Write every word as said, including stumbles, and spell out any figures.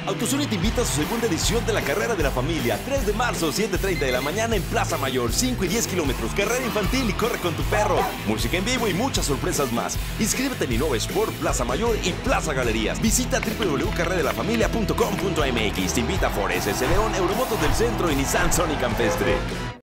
Autosuri te invita a su segunda edición de la Carrera de la Familia. tres de marzo, siete treinta de la mañana en Plaza Mayor. cinco y diez kilómetros. Carrera infantil y corre con tu perro. Música en vivo y muchas sorpresas más. Inscríbete en Innova Sport, Plaza Mayor y Plaza Galerías. Visita w w w punto carrera de la familia punto com punto m x. Te invita Forest, S. León, Euromotos del Centro y Nissan Sony Campestre.